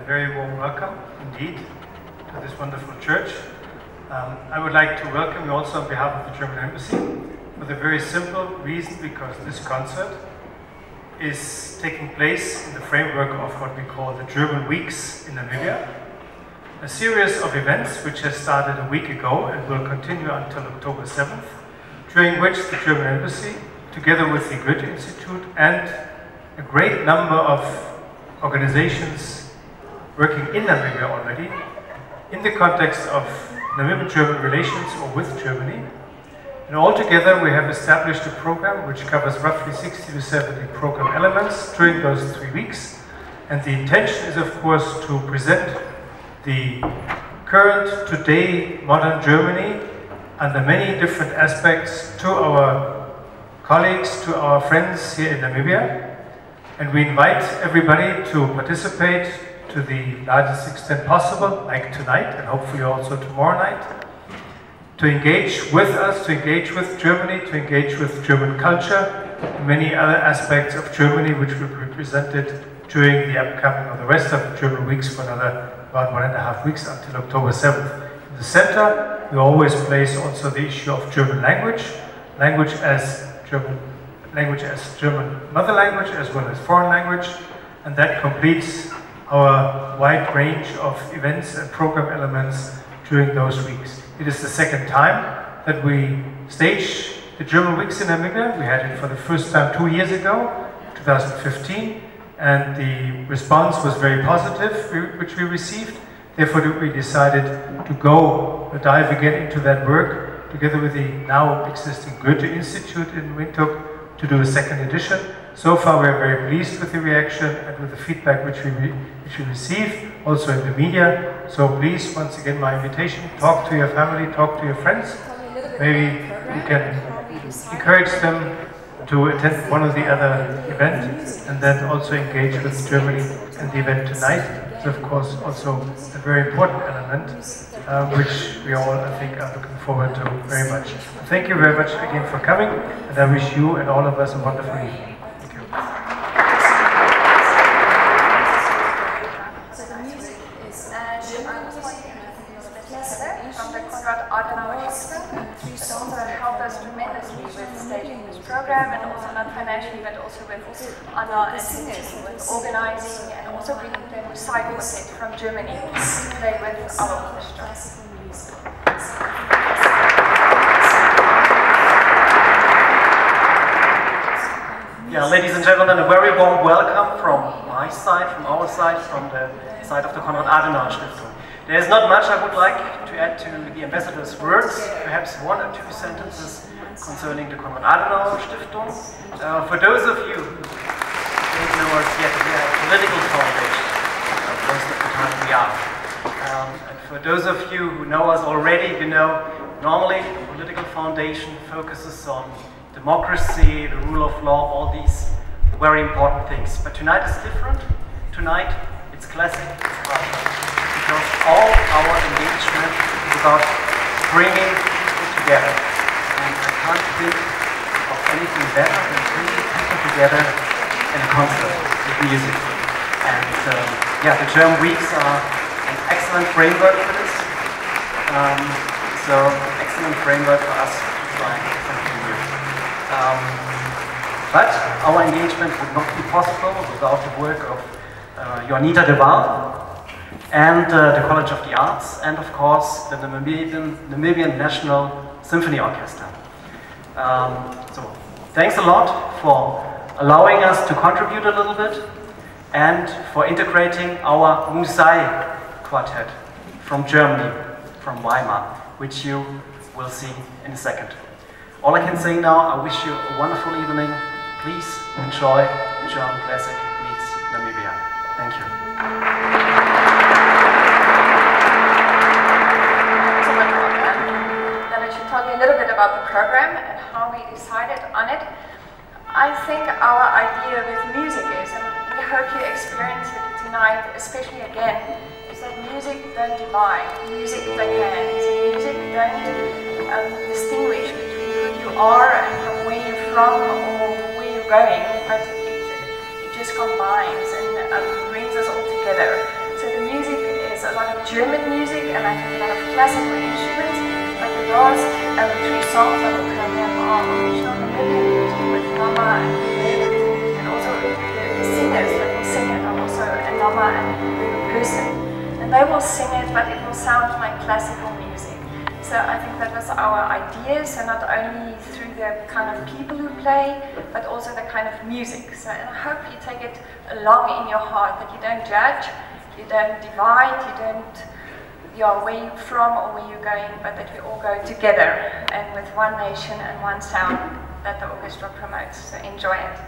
very warm welcome indeed to this wonderful church. I would like to welcome you also on behalf of the German Embassy for the very simple reason because this concert is taking place in the framework of what we call the German Weeks in Namibia, a series of events which has started a week ago and will continue until October 7th, during which the German Embassy, together with the Goethe Institute and a great number of organizations working in Namibia already, in the context of Namibian-German relations or with Germany. And altogether we have established a program which covers roughly 60 to 70 program elements during those 3 weeks. And the intention is, of course, to present the current, today, modern Germany under many different aspects to our colleagues, to our friends here in Namibia. And we invite everybody to participate to the largest extent possible, like tonight and hopefully also tomorrow night, to engage with us, to engage with Germany, to engage with German culture, and many other aspects of Germany which will be presented during the upcoming or the rest of the German Weeks for another about 1.5 weeks until October 7th. In the center, we always place also the issue of German language, language as German mother language as well as foreign language, and that completes our wide range of events and program elements during those weeks. It is the second time that we stage the German Weeks in Namibia. We had it for the first time 2 years ago, 2015, and the response was very positive, which we received. Therefore, we decided to dive again into that work together with the now existing Goethe Institute in Windhoek to do a second edition. So far, we are very pleased with the reaction and with the feedback which we receive, also in the media. So please, once again, my invitation, talk to your family, talk to your friends. Maybe you can encourage them to attend one or the other event and then also engage with Germany and the event tonight. It's of course also a very important element which we all, I think, are looking forward to very much. Thank you very much again for coming, and I wish you and all of us a wonderful evening. Thank you. So the music is from the Konrad Adenauer Orchestra. Three songs that helped us tremendously with staging this program, and also not financially, but also with Anna and singers, with organizing, and also bringing the Musai Quartet from Germany to play with our orchestra. Yeah, ladies and gentlemen, a very warm welcome from my side, from our side, from the side of the Konrad Adenauer Stiftung. There is not much I would like to add to the ambassador's words, perhaps 1 or 2 sentences concerning the Konrad Adenauer Stiftung. For those of you who don't know us yet, we are a political foundation, most of the time we are. And for those of you who know us already, you know, normally a political foundation focuses on democracy, the rule of law, all these very important things. But tonight is different. Tonight it's classic, it's culture. Because all our engagement is about bringing people together. And I can't think of anything better than bringing people together in a concert with music. And yeah, the German Weeks are an excellent framework for this. So, excellent framework for us to try something new. But our engagement would not be possible without the work of Jonita de Waal and the College of the Arts, and of course the Namibian National Symphony Orchestra. So thanks a lot for allowing us to contribute a little bit and for integrating our Musai Quartet from Germany, from Weimar, which you will see in a second. All I can say now, I wish you a wonderful evening. Please enjoy German Classic Meets Namibia. Thank you. Talk a little bit about the program and how we decided on it. I think our idea with music is, and we hope you experience it tonight, especially again, is that music don't divide, music don't hands, music don't distinguish between who you are and from where you're from or where you're going, but it just combines and brings us all together. So the lot of German music and I think a lot of classical instruments. But the last 3 songs I will program are original Namibian music with Nama and Lulu, and also the singers that will sing it are also a Nama and Lulu person. And they will sing it, but it will sound like classical music. So I think that was our idea, so not only through the kind of people who play, but also the kind of music. So and I hope you take it along in your heart, that you don't judge, you don't divide, you don't, where you're from or where you're going, but that we all go together and with one nation and one sound that the orchestra promotes. So enjoy it.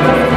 Thank you.